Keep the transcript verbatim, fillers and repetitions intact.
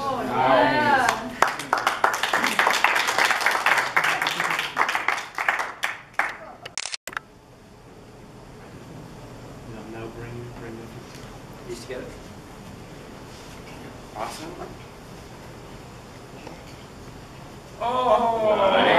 Oh, Nice. yeah. No, no, bring, bring it. These together. Awesome. Oh! Nice.